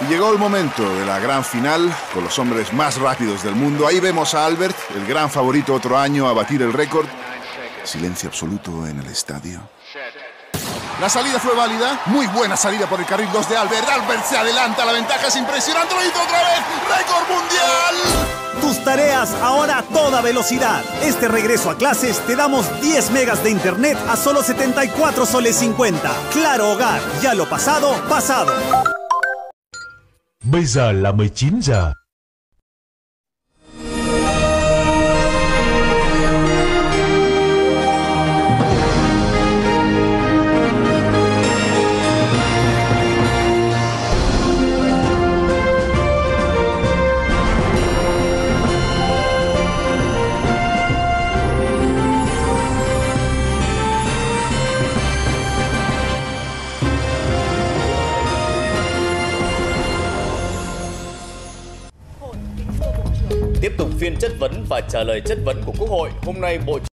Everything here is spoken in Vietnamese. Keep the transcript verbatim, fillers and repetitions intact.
Llegó el momento de la gran final con los hombres más rápidos del mundo. Ahí vemos a Albert, el gran favorito otro año a batir el récord. Silencio absoluto en el estadio. La salida fue válida. Muy buena salida por el carril dos de Albert. Albert se adelanta, la ventaja es impresionante. Lo hizo otra vez. ¡Récord mundial! Tus tareas ahora a toda velocidad. Este regreso a clases te damos diez megas de internet a solo setenta y cuatro soles cincuenta. Claro Hogar, ya lo pasado, pasado. Bây giờ là mười chín giờ. Tiếp tục phiên chất vấn và trả lời chất vấn của Quốc hội. Hôm nay Bộ